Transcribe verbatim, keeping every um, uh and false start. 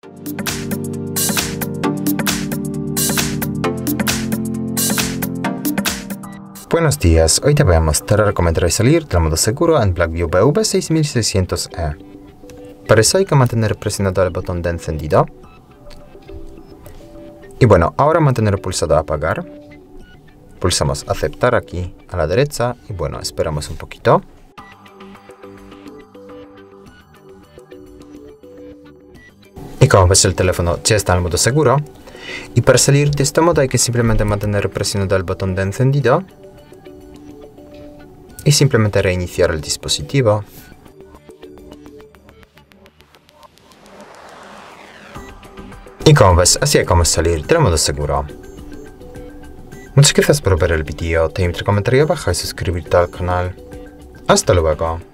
Buenos días, hoy te voy a mostrar cómo entrar y salir del modo seguro en Blackview B V seis mil seiscientos E. Para eso hay que mantener presionado el botón de encendido. Y bueno, ahora mantener pulsado apagar. Pulsamos aceptar aquí a la derecha y bueno, esperamos un poquito. Y como ves, el teléfono ya está en modo seguro. Y para salir de este modo hay que simplemente mantener presionado el botón de encendido. Y simplemente reiniciar el dispositivo. Y como ves, así es como salir del modo seguro. Muchas gracias por ver el vídeo, te invito a comentar abajo y suscribirte al canal. Hasta luego.